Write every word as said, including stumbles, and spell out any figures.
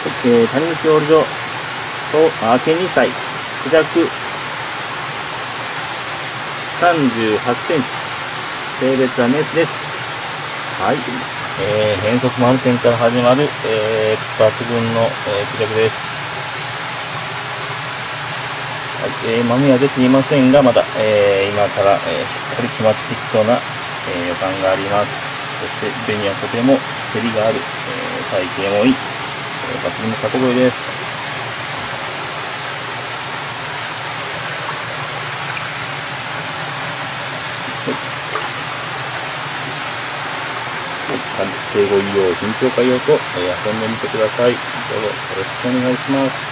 えー、谷口オールドと、明けにさい、クジャクさんじゅうはちセンチ、性別はメスです。はい。えー、変則満点から始まる、えー、抜群の、えー、クジャクです。はい。えー、豆は出ていませんが、まだ、えー、今から、えー、しっかり決まってきそうな、えー、予感があります。そして、紅はとても照りがある、えー、体型もいい、えー、抜群のカテゴリーです。鑑定ご利用、品評会用と、えー、遊んでみてください。どうぞよろしくお願いします。